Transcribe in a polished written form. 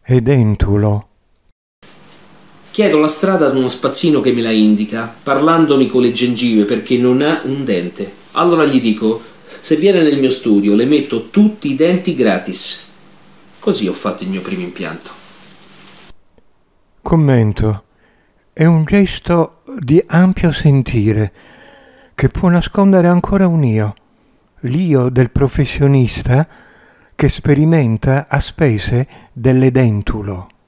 Edentulo. Chiedo la strada ad uno spazzino che me la indica, parlandomi con le gengive perché non ha un dente. Allora gli dico, se viene nel mio studio le metto tutti i denti gratis. Così ho fatto il mio primo impianto. Commento. È un gesto di ampio sentire che può nascondere ancora un io, l'io del professionista che sperimenta a spese dell'edentulo.